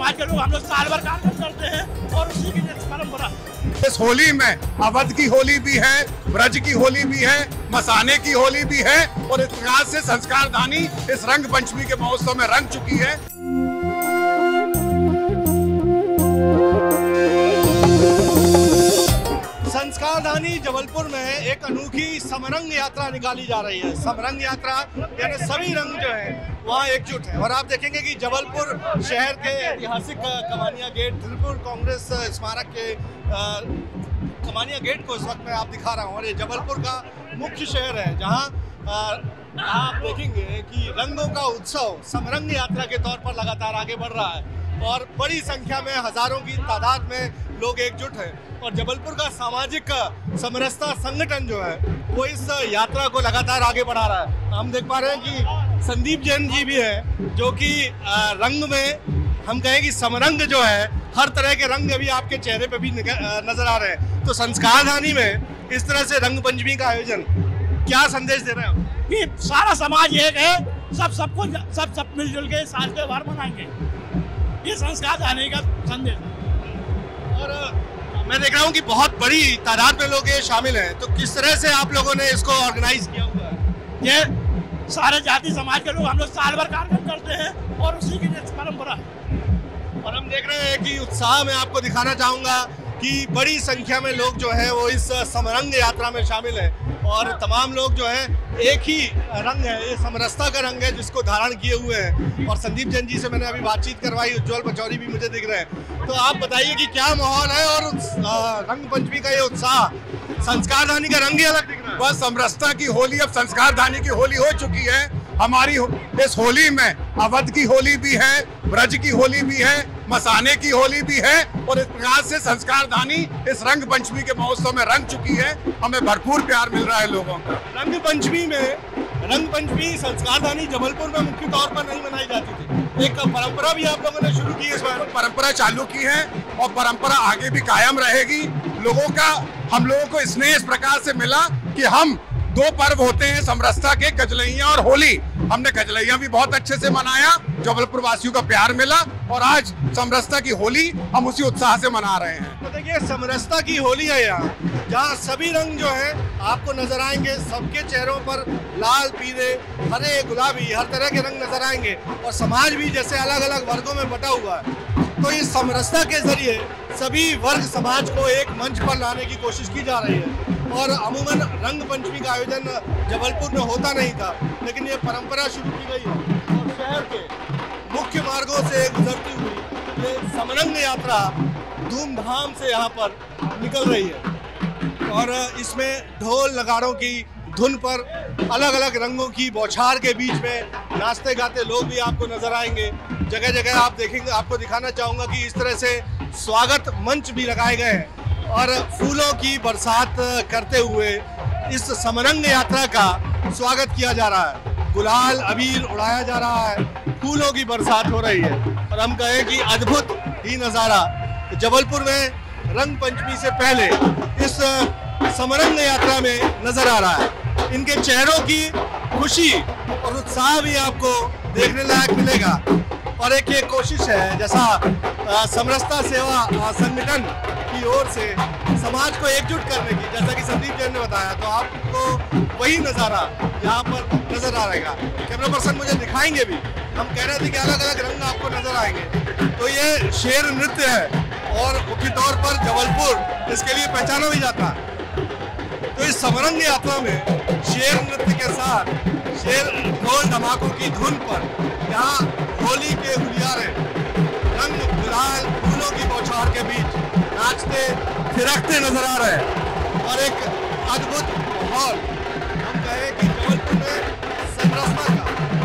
समाज के लोग हम लोग साल भर कार्यक्रम करते हैं और उसी की परंपरा। इस होली में अवध की होली भी है, ब्रज की होली भी है, मसाने की होली भी है और इस प्रकार से संस्कारधानी इस रंग पंचमी के महोत्सव में रंग चुकी है। संस्कारधानी जबलपुर में एक अनोखी समरंग यात्रा निकाली जा रही है। समरंग यात्रा यानी सभी रंग जो है वहाँ एकजुट है और आप देखेंगे कि जबलपुर शहर के ऐतिहासिक कमानिया गेट, दिलपुर कांग्रेस स्मारक के कमानिया गेट को इस वक्त मैं आप दिखा रहा हूँ और ये जबलपुर का मुख्य शहर है जहाँ आप देखेंगे कि रंगों का उत्सव समरंग यात्रा के तौर पर लगातार आगे बढ़ रहा है और बड़ी संख्या में हजारों की तादाद में लोग एकजुट हैं और जबलपुर का सामाजिक समरसता संगठन जो है वो इस यात्रा को लगातार आगे बढ़ा रहा है। हम देख पा रहे हैं कि संदीप जैन जी भी है जो कि रंग में हम कहें कि समरंग जो है हर तरह के रंग अभी आपके चेहरे पे भी नजर आ रहे हैं। तो संस्कारधानी में इस तरह से रंग पंचमी का आयोजन क्या संदेश दे रहे हो? कि सारा समाज एक है, सब मिलजुल के साल के बार मनाएंगे, ये संस्कारधानी का संदेश है। और मैं देख रहा हूँ कि बहुत बड़ी तादाद में लोग ये शामिल हैं, तो किस तरह से आप लोगों ने इसको ऑर्गेनाइज किया हुआ है? ये सारे जाति समाज के लोग हम लोग साल भर कार्यक्रम करते हैं और उसी की परंपरा है। और हम देख रहे हैं कि उत्साह में आपको दिखाना चाहूंगा कि बड़ी संख्या में लोग जो है वो इस समरंग यात्रा में शामिल हैं और तमाम लोग जो है एक ही रंग है, ये समरसता का रंग है जिसको धारण किए हुए हैं। और संदीप जैन जी से मैंने अभी बातचीत करवाई, उज्जवल पचौरी भी मुझे दिख रहे हैं। तो आप बताइए कि क्या माहौल है और रंग पंचमी का ये उत्साह, संस्कारधानी का रंग ही अलग दिख रहा है। बस समरसता की होली अब संस्कारधानी की होली हो चुकी है। हमारी इस होली में अवध की होली भी है, ब्रज की होली भी है, मसाने की होली भी है और इस प्रकार से संस्कारधानी इस रंग पंचमी के महोत्सव में रंग चुकी है। हमें भरपूर प्यार मिल रहा है लोगों का। रंग पंचमी संस्कारधानी जबलपुर में मुख्य तौर पर नहीं मनाई जाती थी, एक परंपरा भी आप लोगों ने शुरू की है। इस बार परंपरा चालू की है और परंपरा आगे भी कायम रहेगी। हम लोगों को स्नेह इस प्रकार से मिला कि हम दो पर्व होते हैं समरसता के, गजलैया और होली। हमने गजलैया भी बहुत अच्छे से मनाया, जबलपुर वासियों का प्यार मिला और आज समरसता की होली हम उसी उत्साह से मना रहे हैं। तो देखिए समरसता की होली है यहाँ, जहाँ सभी रंग जो है आपको नजर आएंगे, सबके चेहरों पर लाल, पीले, हरे, गुलाबी हर तरह के रंग नजर आएंगे और समाज भी जैसे अलग अलग वर्गों में बटा हुआ है। तो इस समरसता के जरिए सभी वर्ग समाज को एक मंच पर लाने की कोशिश की जा रही है। और अमूमन रंग पंचमी का आयोजन जबलपुर में होता नहीं था, लेकिन ये परंपरा शुरू की गई है और शहर के मुख्य मार्गों से गुजरती हुई ये समरंग यात्रा धूमधाम से यहाँ पर निकल रही है। और इसमें ढोल नगाड़ों की धुन पर अलग अलग रंगों की बौछार के बीच में नाचते गाते लोग भी आपको नजर आएंगे। जगह जगह आप देखेंगे, आपको दिखाना चाहूँगा कि इस तरह से स्वागत मंच भी लगाए गए हैं और फूलों की बरसात करते हुए इस समरंग यात्रा का स्वागत किया जा रहा है। गुलाल अबीर उड़ाया जा रहा है, फूलों की बरसात हो रही है और हम कहें कि अद्भुत ही नज़ारा जबलपुर में रंग पंचमी से पहले इस समरंग यात्रा में नजर आ रहा है। इनके चेहरों की खुशी और उत्साह भी आपको देखने लायक मिलेगा। और एक ये कोशिश है, जैसा समरसता सेवा संगठन की ओर से समाज को एकजुट करने की, जैसा कि संदीप जैन ने बताया, तो आपको वही नज़ारा यहाँ पर नजर आ रहेगा। कैमरा पर्सन मुझे दिखाएंगे भी, हम कह रहे थे कि अलग अलग रंग आपको नजर आएंगे। तो ये शेर नृत्य है और मुख्य तौर पर जबलपुर इसके लिए पहचाना भी जाता है। तो इस समरंग यात्रा में शेर नृत्य के साथ शेर ढोल धमाकों की धुन पर यहाँ होली के हुलियारे रंग, गुलाल, फूलों की बौछार के बीच नाचते थिरकते नजर आ रहे हैं और एक अद्भुत माहौल, हम कहें कि जबलपुर में समरसता का